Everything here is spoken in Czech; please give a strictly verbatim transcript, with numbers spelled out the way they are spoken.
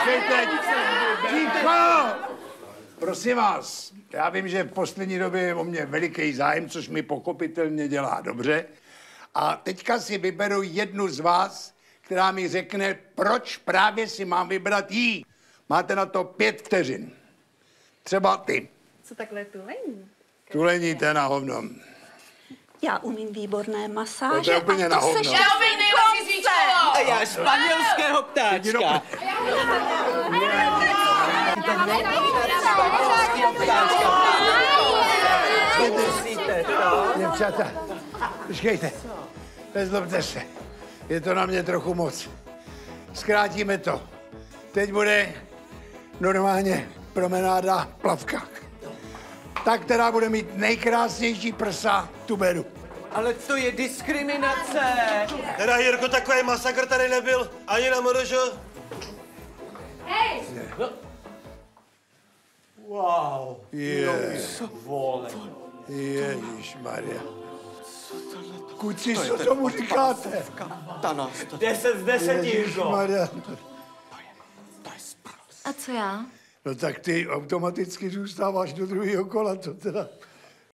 Počkejte, ticho! Prosím vás, já vím, že v poslední době je o mě veliký zájem, což mi pochopitelně dělá dobře. A teďka si vyberu jednu z vás, která mi řekne, proč právě si mám vybrat jí. Máte na to pět vteřin. Třeba ty. Co takhle tulení? Tulení, to je na hovno. Já umím výborné masáže. No to je úplně a to na hovno. seš Já umím nejlepší zvíčkovo! A já španělského ptáčka. Děvčata, počkejte, nezlobte se, je to na mě trochu moc. Zkrátíme to. Teď bude normálně promenáda plavka. Ta, která bude mít nejkrásnější prsa, tu beru. Ale to je diskriminace. Teda, Jirko, takový masakr tady nebyl ani na Morožo. Hej! Wow. Je. Vole. Ježišmarja. Kuci, co tomu říkáte? Deset z deseti, Jirko. Ježišmarja. A co já? No tak ty automaticky zůstáváš do druhého kola, to teda...